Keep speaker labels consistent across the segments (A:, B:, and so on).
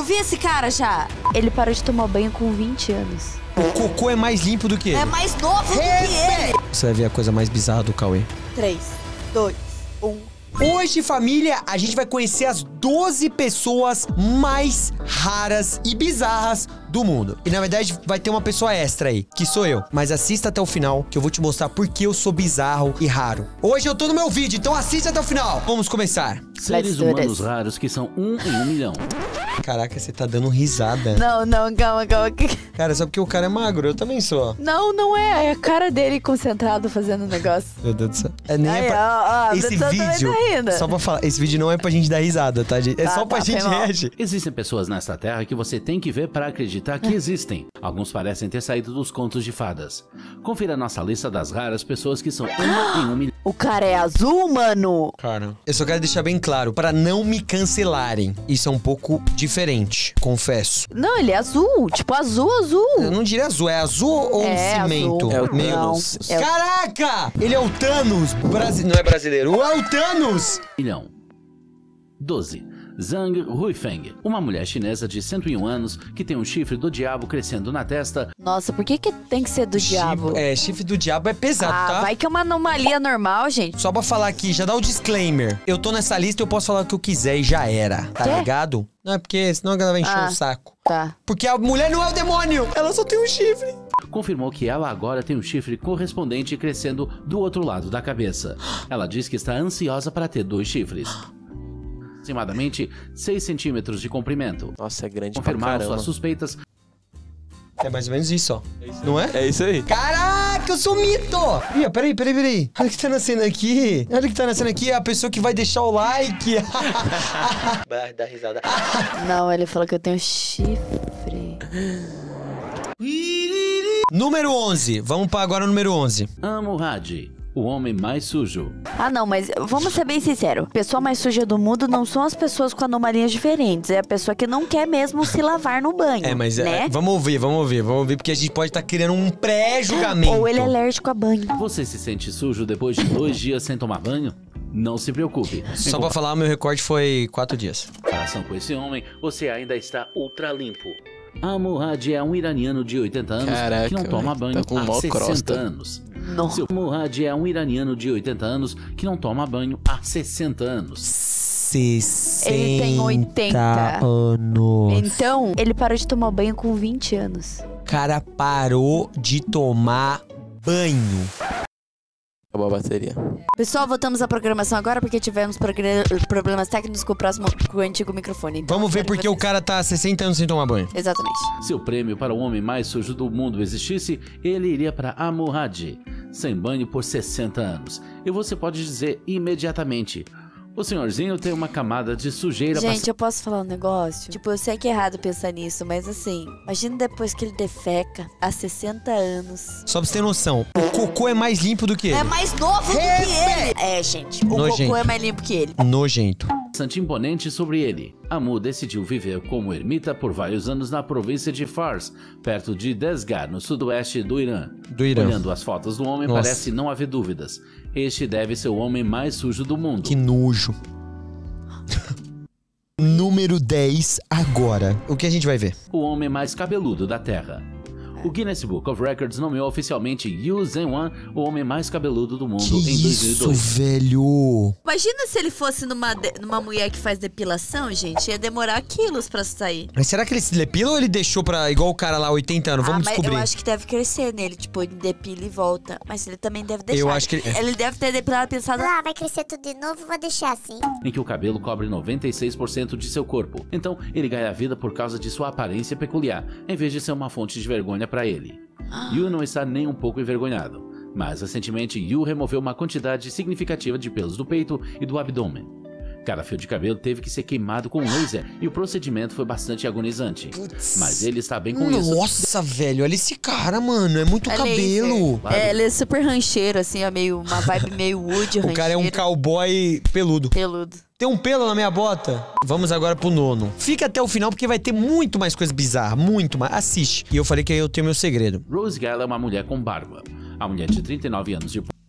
A: vi esse cara já.
B: Ele parou de tomar banho com 20 anos.
C: O cocô é mais limpo do que ele.
A: É mais novo do que ele.
C: Você vai ver a coisa mais bizarra do Cauê.
A: 3, 2, 1.
C: Hoje, família, a gente vai conhecer as 12 pessoas mais raras e bizarras do mundo. E na verdade vai ter uma pessoa extra aí, que sou eu. Mas assista até o final, que eu vou te mostrar por que eu sou bizarro e raro. Hoje eu tô no meu vídeo, então assista até o final. Vamos começar.
D: Seres humanos raros que são 1 em 1 milhão.
C: Caraca, você tá dando risada.
B: Não, calma.
C: Cara, só porque o cara é magro, eu também sou.
B: Não é. É a cara dele concentrado fazendo o negócio.
C: Meu Deus do céu. É nem
B: Aí,
C: é pra...
B: ó,
C: Esse
B: tá
C: vídeo,
B: rindo.
C: só pra falar, esse vídeo não é pra gente dar risada, tá, gente? É só pra gente reagir.
D: Existem pessoas nesta terra que você tem que ver para acreditar que existem. Alguns parecem ter saído dos contos de fadas. Confira nossa lista das raras pessoas que são 1 em 1 milhão.
B: O cara é azul, mano.
C: Cara, eu só quero deixar bem claro, pra não me cancelarem. Isso é um pouco diferente, confesso.
B: Não, ele é azul. Tipo, azul.
C: Eu não diria azul, é azul ou um cimento?
B: Azul.
C: É o
B: Não,
C: Thanos.
B: é o-
C: Caraca! Ele é o Thanos! Não é brasileiro, é o Thanos!
D: 12. Zhang Huifeng, uma mulher chinesa de 101 anos que tem um chifre do diabo crescendo na testa.
B: Nossa, por que tem que ser do diabo?
C: Chifre do diabo é pesado, tá?
B: Vai que é uma anomalia normal, gente.
C: Só pra falar aqui, já dá o disclaimer. Eu tô nessa lista e eu posso falar o que eu quiser e já era, tá
B: Quê?
C: ligado? Não é porque senão a galera vai encher o saco.
B: Tá.
C: Porque a mulher não é o demônio, ela só tem um chifre.
D: Confirmou que ela agora tem um chifre correspondente crescendo do outro lado da cabeça. Ela diz que está ansiosa para ter 2 chifres. Aproximadamente 6 centímetros de comprimento.
E: Nossa, é grande pra
D: Confirmaram
E: caramba.
D: suas suspeitas.
C: É mais ou menos isso, ó. Não é?
E: É isso aí.
C: Caraca, eu sou mito! Ih, peraí. Olha o que tá nascendo aqui. Olha o que tá nascendo aqui, é a pessoa que vai deixar o like. Vai dar risada.
B: Não, ele falou que eu tenho chifre.
C: Número 11. Vamos pra agora o número 11.
D: Amurad, o homem mais sujo.
B: Ah, não, mas vamos ser bem sinceros. A pessoa mais suja do mundo não são as pessoas com anomalias diferentes. É a pessoa que não quer mesmo se lavar no banho. Né?
C: Vamos ouvir, porque a gente pode estar criando um pré-julgamento.
B: Ou ele é alérgico a banho.
D: Você se sente sujo depois de 2 dias sem tomar banho? Não se preocupe.
C: Só pra falar, meu recorde foi 4 dias.
D: Em comparação com esse homem, você ainda está ultra limpo. Amurad é um iraniano de 80 anos que não toma banho
E: tá com
D: há
E: mó
D: 60
E: crosta.
D: anos.
B: Não.
D: Seu Amurad é um iraniano de 80 anos que não toma banho há 60 anos.
C: 60
B: Ele tem 80
C: anos.
B: Então, ele parou de tomar banho com 20 anos.
C: O cara parou de tomar banho.
E: Acabou a bateria.
B: Pessoal, voltamos à programação agora porque tivemos problemas técnicos com o antigo microfone. Então,
C: Vamos ver porque o cara tá há 60 anos sem tomar banho.
B: Exatamente.
D: Se o prêmio para o homem mais sujo do mundo existisse, ele iria para Amurad, sem banho por 60 anos. E você pode dizer imediatamente: o senhorzinho tem uma camada de sujeira.
B: Gente, eu posso falar um negócio? Tipo, eu sei que é errado pensar nisso, mas assim, imagina depois que ele defeca há 60 anos.
C: Só pra você ter noção, o cocô é mais limpo do que ele.
A: É mais novo do que ele. É, gente. O
C: Nojento.
A: cocô é mais limpo que ele.
C: Nojento.
D: Bastante imponente sobre ele. Amu decidiu viver como ermita por vários anos na província de Fars, perto de Desgar, no sudoeste do Irã. Olhando as fotos do homem,
C: Nossa.
D: parece não haver dúvidas. Este deve ser o homem mais sujo do mundo.
C: Que nojo. Número 10 agora. O que a gente vai ver?
D: O homem mais cabeludo da Terra. O Guinness Book of Records nomeou oficialmente Yu Zhenwan o homem mais cabeludo do mundo
C: Que
D: em
C: isso,
D: 2002.
C: velho?
A: Imagina se ele fosse numa mulher que faz depilação, gente. Ia demorar quilos pra sair.
C: Mas será que ele se depila ou ele deixou pra... Igual o cara lá, 80 anos? Vamos
A: mas
C: descobrir.
A: eu acho que deve crescer nele. Tipo, ele depila e volta. Mas ele também deve deixar.
C: Eu acho que ele-
A: Ele deve ter depilado e pensado...
F: Ah, vai crescer tudo de novo, vou deixar assim.
D: Em que o cabelo cobre 96% de seu corpo. Então, ele ganha vida por causa de sua aparência peculiar, em vez de ser uma fonte de vergonha para ele. Yu não está nem um pouco envergonhado, mas recentemente Yu removeu uma quantidade significativa de pelos do peito e do abdômen. Cada fio de cabelo teve que ser queimado com laser e o procedimento foi bastante agonizante. Mas ele está bem com isso.
C: Nossa, velho, olha esse cara, mano. É muito
A: É
C: cabelo.
A: laser. É, ele é super rancheiro, assim, ó, meio, uma vibe meio wood, rancheiro.
C: O cara é um cowboy peludo.
A: Peludo.
C: Tem um pelo na minha bota? Vamos agora pro 9. Fica até o final porque vai ter muito mais coisa bizarra. Muito mais. Assiste. E eu falei que eu tenho meu segredo.
D: Rose Gala é uma mulher com barba. A mulher de 39 anos de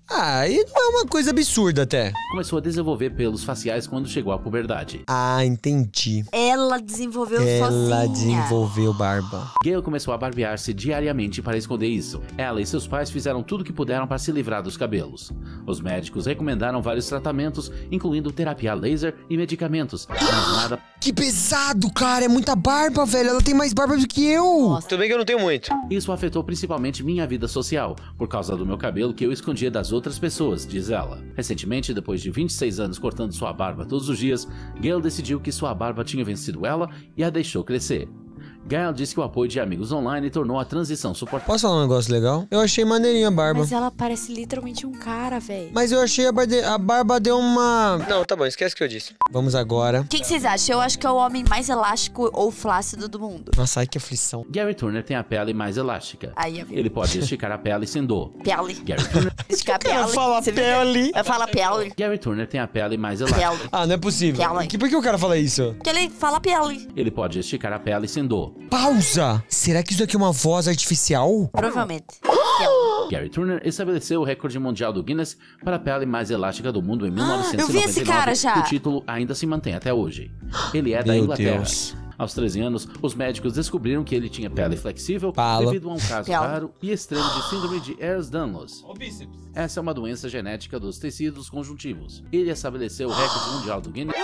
C: Ah, e não é uma coisa absurda até.
D: Começou a desenvolver pelos faciais quando chegou à puberdade.
C: Ah, entendi.
A: Ela desenvolveu sozinha.
C: Ela desenvolveu barba.
D: Gayle começou a barbear-se diariamente para esconder isso. Ela e seus pais fizeram tudo o que puderam para se livrar dos cabelos. Os médicos recomendaram vários tratamentos, incluindo terapia laser e medicamentos, mas nada...
C: Que pesado, cara. É muita barba, velho. Ela tem mais barba do que eu.
A: Nossa.
C: Tudo bem que eu não tenho muito.
D: Isso afetou principalmente minha vida social, por causa do meu cabelo que eu escondia das outras pessoas, diz ela. Recentemente, depois de 26 anos cortando sua barba todos os dias, Gayle decidiu que sua barba tinha vencido ela e a deixou crescer. Gayle disse que o apoio de amigos online tornou a transição suportável.
C: Posso falar um negócio legal? Eu achei maneirinha a barba.
B: Mas ela parece literalmente um cara, velho.
C: Mas eu achei a barba deu uma... Não, tá bom, esquece o que eu disse. Vamos agora.
B: O que vocês acham? Eu acho que é o homem mais elástico ou flácido do mundo.
C: Nossa, ai que aflição.
D: Gary Turner tem a pele mais elástica.
B: Aí, amigo.
D: Ele pode esticar a pele sem dor.
B: Pele.
D: Gary Turner...
B: Esticar a pele.
C: Ela fala
B: Você viu?
C: pele.
B: Ela fala pele.
D: Gary Turner tem a pele mais elástica.
B: Pele.
C: Ah, não é possível.
B: Pele.
C: Por que o cara fala isso?
B: Porque ele fala pele.
D: Ele pode esticar a pele sem dor.
C: Pausa! Será que isso aqui é uma voz artificial?
B: Provavelmente. Pele.
D: Gary Turner estabeleceu o recorde mundial do Guinness para a pele mais elástica do mundo em 1999.
B: eu vi esse cara já.
D: E o título ainda se mantém até hoje. Ele é da
C: Meu
D: Inglaterra.
C: Deus.
D: Aos 13 anos, os médicos descobriram que ele tinha pele flexível
C: Fala.
D: devido a um caso
B: Pele.
D: raro e extremo de síndrome de Ehlers-Danlos. Essa é uma doença genética dos tecidos conjuntivos. Ele estabeleceu o recorde mundial do Guinness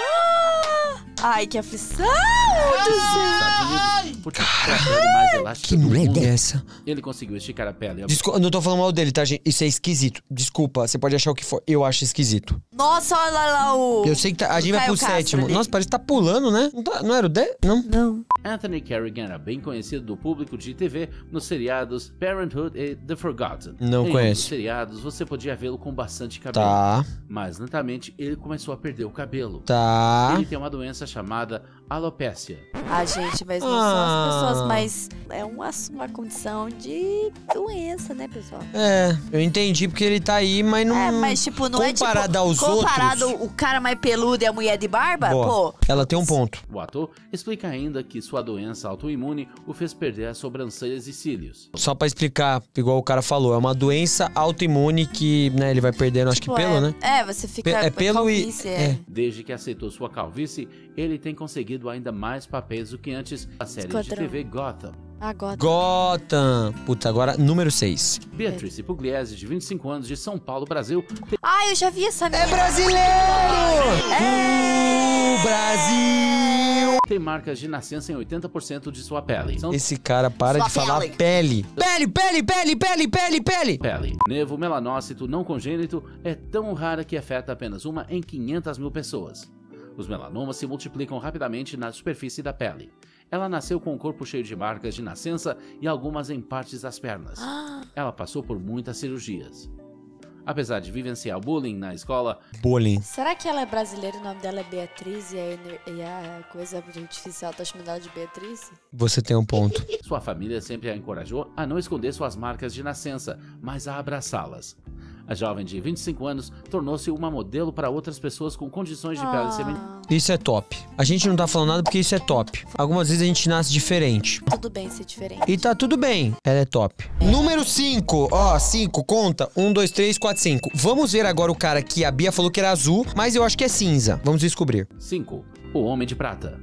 B: Ai, que aflição.
D: nos Estados Unidos por ter a pele mais elástica
C: Que
D: do
C: merda
D: mundo.
C: é essa?
D: Ele conseguiu esticar a pele.
C: Desculpa, não tô falando mal dele, tá, gente? Isso é esquisito. Desculpa, você pode achar o que for. Eu acho esquisito.
B: Nossa, olha lá o...
C: Eu sei que a gente vai
B: Caio
C: pro
B: Castro
C: sétimo.
B: ali.
C: Nossa, parece que tá pulando, né? Não era o 10? Não.
B: Não.
D: Anthony Carrigan era bem conhecido do público de TV nos seriados Parenthood e The Forgotten.
C: Não
D: em
C: conheço.
D: Nos seriados você podia vê-lo com bastante cabelo.
C: Tá,
D: Mas lentamente ele começou a perder o cabelo.
C: tá.
D: Ele tem uma doença chamada alopécia.
B: Ah, gente, mas não são as pessoas, mas é uma condição de doença, né, pessoal?
C: É, eu entendi porque ele tá aí, mas não...
B: É, mas tipo, não
C: comparado
B: é tipo...
C: aos
B: comparado
C: outros...
B: o cara mais peludo e a mulher de barba,
C: Boa.
B: pô...
C: Ela tem um ponto.
D: O ator explica ainda que sua doença autoimune o fez perder as sobrancelhas e cílios.
C: Só pra explicar, igual o cara falou, é uma doença autoimune que, né, ele vai perdendo, acho que
B: Tipo,
C: pelo, né?
B: É, você fica...
C: É pelo e...
B: calvície,
C: É.
D: Desde que aceitou sua calvície, ele tem conseguido ainda mais papéis do que antes na série de
B: Esquadrão.
D: TV Gotham.
B: Agora...
C: Gotham. Putz, agora, número 6.
D: Beatrice Pugliese, de 25 anos, de São Paulo, Brasil,
B: Ah, eu já vi essa
C: É brasileiro! Brasil!
D: tem marcas de nascença em 80% de sua pele. São
C: Esse cara para
B: Sua
C: de falar
B: pele.
C: pele. Pele!
D: pele. Nevo melanócito não congênito é tão rara que afeta apenas uma em 500 mil pessoas. Os melanomas se multiplicam rapidamente na superfície da pele. Ela nasceu com o corpo cheio de marcas de nascença e algumas em partes das pernas. Ela passou por muitas cirurgias. Apesar de vivenciar bullying na escola,
C: Bullying.
B: Será que ela é brasileira e o nome dela é Beatriz e a coisa artificial tá chamando ela de Beatriz?
C: Você tem um ponto.
D: sua família sempre a encorajou a não esconder suas marcas de nascença, mas a abraçá-las. A jovem de 25 anos tornou-se uma modelo para outras pessoas com condições de pele semelhantes.
C: Isso é top. A gente não tá falando nada porque isso é top. Algumas vezes a gente nasce diferente.
B: Tudo bem ser diferente.
C: E tá tudo bem. Ela é top. Número 5. Ó, 5. Conta. 1, 2, 3, 4, 5. Vamos ver agora o cara que a Bia falou que era azul, mas eu acho que é cinza. Vamos descobrir.
D: 5. O Homem de Prata.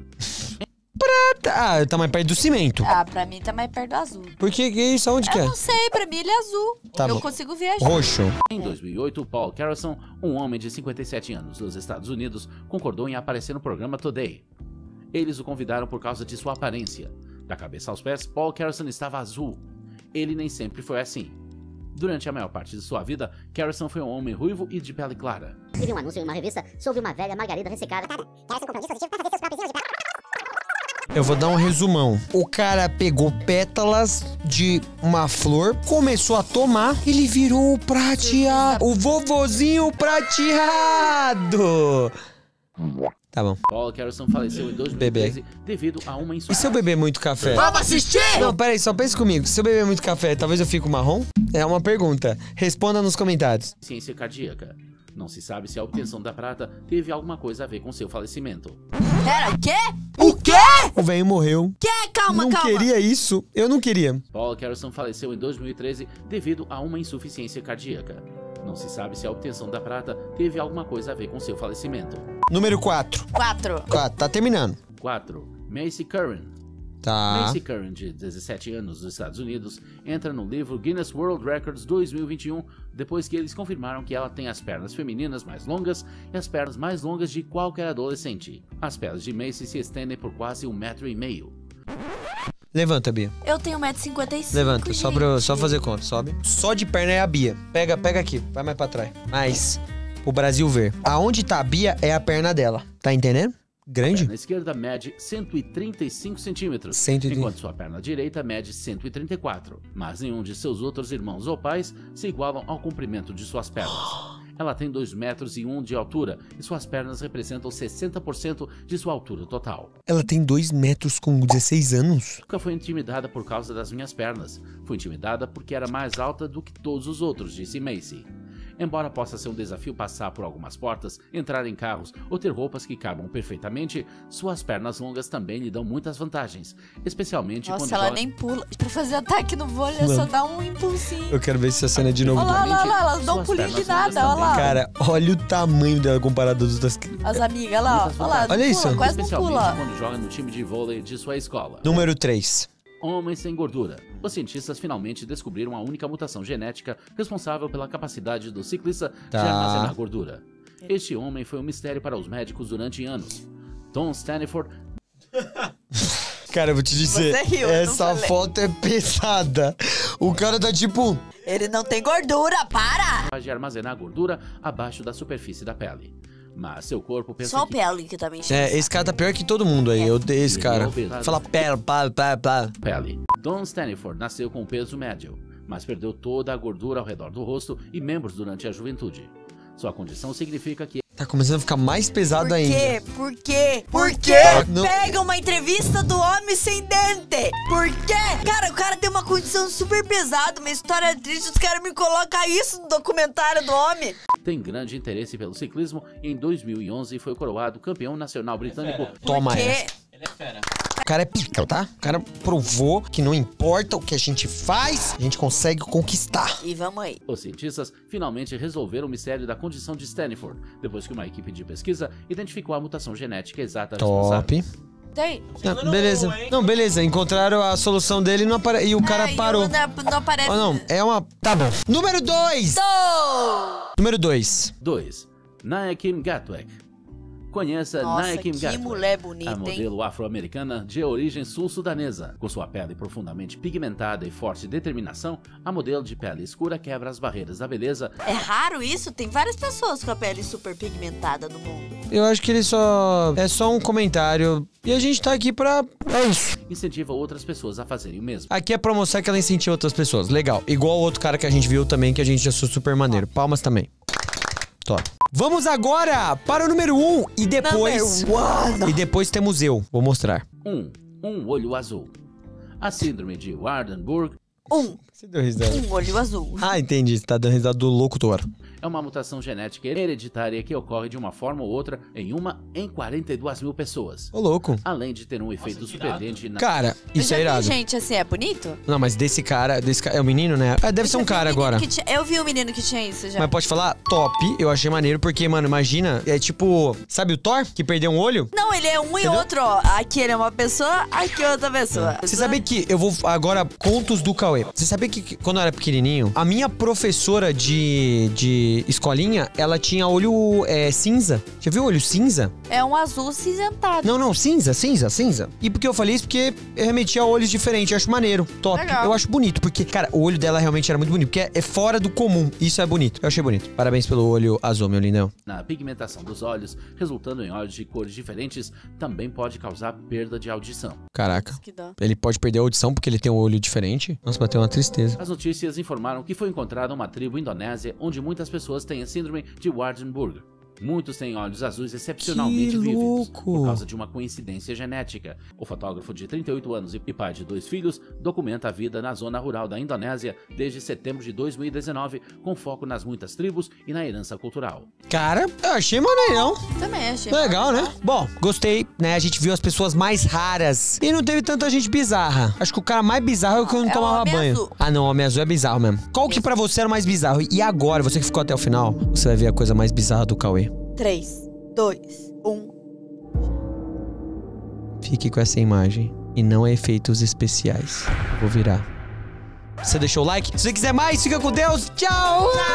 C: Ah, tá mais perto do cimento.
B: Ah, pra mim tá mais perto do azul.
C: Por que isso? Aonde que
B: Eu
C: é?
B: não sei, pra mim ele é azul.
C: Tá
B: eu
C: bom.
B: consigo viajar.
C: Roxo.
D: Em 2008, Paul Carlson, um homem de 57 anos dos Estados Unidos, concordou em aparecer no programa Today. Eles o convidaram por causa de sua aparência. Da cabeça aos pés, Paul Carlson estava azul. Ele nem sempre foi assim. Durante a maior parte de sua vida, Carlson foi um homem ruivo e de pele clara.
F: Vi um anúncio em uma revista sobre uma velha margarida ressecada. Carlson comprou um dispositivo para fazer seus próprios de
C: Eu vou dar um resumão. O cara pegou pétalas de uma flor, começou a tomar, ele virou o prateado. O vovozinho prateado. Tá bom.
D: Paul Carlson faleceu em 2013 devido a uma
C: E
D: insuficiência.
C: se eu beber muito café?
A: Vamos assistir?
C: Não, peraí, só pensa comigo. Se eu beber muito café, talvez eu fique marrom? É uma pergunta. Responda nos comentários.
D: Ciência cardíaca. Não se sabe se a obtenção da prata teve alguma coisa a ver com seu falecimento.
A: Pera, o quê?
C: O quê? O velho morreu.
A: Quê? Calma,
C: Não
A: calma.
C: queria isso. Eu não queria.
D: Paul Carlson faleceu em 2013 devido a uma insuficiência cardíaca. Não se sabe se a obtenção da prata teve alguma coisa a ver com seu falecimento.
C: Número 4.
B: 4.
C: Tá terminando.
D: 4. Macy Curran.
C: Tá.
D: Macy Curran, de 17 anos, dos Estados Unidos, entra no livro Guinness World Records 2021 depois que eles confirmaram que ela tem as pernas femininas mais longas e as pernas mais longas de qualquer adolescente. As pernas de Macy se estendem por quase 1,5 metro.
C: Levanta, Bia.
B: Eu tenho 1,55 m.
C: Levanta, só fazer conta, sobe. Só de perna é a Bia. Pega aqui, vai mais pra trás. Mas, o Brasil ver. Aonde tá a Bia é a perna dela. Tá entendendo? Grande?
D: A perna esquerda mede 135 centímetros,
C: 130.
D: enquanto sua perna direita mede 134. Mas nenhum de seus outros irmãos ou pais se igualam ao comprimento de suas pernas. Ela tem 2,1 metros de altura e suas pernas representam 60% de sua altura total.
C: Ela tem 2 metros com 16 anos?
D: Nunca foi intimidada por causa das minhas pernas. Fui intimidada porque era mais alta do que todos os outros, disse Macy. Embora possa ser um desafio passar por algumas portas, entrar em carros ou ter roupas que cabam perfeitamente, suas pernas longas também lhe dão muitas vantagens, especialmente quando
B: ela nem pula. Pra fazer ataque no vôlei, ela só dá um impulsinho.
C: Eu quero ver essa cena de novo.
B: Olha lá, ela não dá um pulinho de nada, olha lá.
C: Cara, olha o tamanho dela comparado às outras.
B: As amigas, olha lá,
C: olha isso.
B: Pula, quase não
D: especialmente
B: pula.
D: quando joga no time de vôlei de sua escola.
C: Número 3.
D: Homens sem gordura. Os cientistas finalmente descobriram a única mutação genética responsável pela capacidade do ciclista de armazenar gordura. Este homem foi um mistério para os médicos durante anos. Tom Staniford...
C: Cara, eu vou te dizer, essa foto é pesada. O cara tá tipo...
B: Ele não tem gordura, para!
D: ...capaz de armazenar gordura abaixo da superfície da pele. Mas seu corpo pensa
B: só a pele que tá me enchendo.
C: esse cara tá pior que todo mundo aí. Eu odeio esse cara. Fala
D: pele. Tom Staniford nasceu com peso médio, mas perdeu toda a gordura ao redor do rosto e membros durante a juventude. Sua condição significa que...
C: Tá começando a ficar mais pesado ainda.
B: Por quê? Pega uma entrevista do homem sem dente. Por quê? Cara, o cara tem uma condição super pesada, uma história triste. Os caras me colocam isso no documentário do homem.
D: Tem grande interesse pelo ciclismo e em 2011 foi coroado campeão nacional britânico.
C: Toma essa. Ele é fera. O cara é pica, tá? O cara provou que não importa o que a gente faz, a gente consegue conquistar.
B: E vamos aí.
D: Os cientistas finalmente resolveram o mistério da condição de Staniford, depois que uma equipe de pesquisa identificou a mutação genética exata responsável.
B: Tem.
C: Não, beleza. Não, beleza. Encontraram a solução dele e o cara parou.
B: Não aparece.
C: Oh, não. É uma... Tá bom. Número 2. Número 2.
D: 2. Naekim Gatwek. Conheça Naekim Gatwek,
B: que mulher bonita,
D: a modelo afro-americana de origem sul-sudanesa. Com sua pele profundamente pigmentada e forte determinação, a modelo de pele escura quebra as barreiras da beleza.
B: É raro isso? Tem várias pessoas com a pele super pigmentada no mundo.
C: Eu acho que ele só... É só um comentário. E a gente tá aqui pra... É isso.
D: Incentiva outras pessoas a fazerem o mesmo.
C: Aqui é pra mostrar que ela incentiva outras pessoas. Legal. Igual o outro cara que a gente viu também, que a gente achou super maneiro. Palmas também. Top. Vamos agora para o número 1 e depois... E depois temos eu. Vou mostrar.
D: 1 olho azul. A síndrome de Waardenburg...
C: Você deu risada.
B: Um olho azul.
C: Ah, entendi. Você tá dando risada do locutor.
D: É uma mutação genética hereditária que ocorre de uma forma ou outra em 42 mil pessoas.
C: Ô, louco.
D: Além de ter um efeito surpreendente na...
C: Cara, isso é irado.
B: Gente, assim, é bonito?
C: Não, mas desse cara é o menino, né? Deve ser um cara agora.
B: Eu vi um menino que tinha isso já.
C: Mas pode falar? Top. Eu achei maneiro porque, mano, imagina, é tipo... Sabe o Thor, que perdeu um olho?
B: Não, ele é um e outro, ó. Aqui ele é uma pessoa, aqui é outra pessoa.
C: Você sabia que... Eu vou agora... Contos do Cauê. Você sabia que quando eu era pequenininho, a minha professora de escolinha, ela tinha olho cinza. Já viu olho cinza?
B: É um azul cinzentado.
C: Não, cinza. E por que eu falei isso? Porque eu remetia a olhos diferentes. Eu acho maneiro. Top.
B: Legal.
C: Eu acho bonito. Porque, cara, o olho dela realmente era muito bonito. Porque é fora do comum. Isso é bonito. Eu achei bonito. Parabéns pelo olho azul, meu lindão.
D: Na pigmentação dos olhos, resultando em olhos de cores diferentes, também pode causar perda de audição.
C: Caraca. Ele pode perder a audição porque ele tem um olho diferente? Nossa, bateu uma tristeza.
D: As notícias informaram que foi encontrada uma tribo indonésia onde muitas pessoas têm a síndrome de Waardenburg. Muitos têm olhos azuis excepcionalmente
C: Que
D: vívidos,
C: louco.
D: por causa de uma coincidência genética. O fotógrafo de 38 anos e pai de 2 filhos documenta a vida na zona rural da Indonésia desde setembro de 2019, com foco nas muitas tribos e na herança cultural.
C: Cara, eu achei maneirão.
A: Também achei.
C: Legal, né? Bom, gostei, né? A gente viu as pessoas mais raras e não teve tanta gente bizarra. Acho que o cara mais bizarro é o que não
B: É o
C: tomava
B: Homem
C: banho.
B: Azul.
C: Ah, não, o Homem Azul é bizarro mesmo. Qual que pra você era o mais bizarro? E agora, você que ficou até o final, você vai ver a coisa mais bizarra do Cauê.
B: 3, 2, 1.
C: Fique com essa imagem. E não é efeitos especiais. Vou virar. Você deixou o like? Se você quiser mais, fica com Deus. Tchau!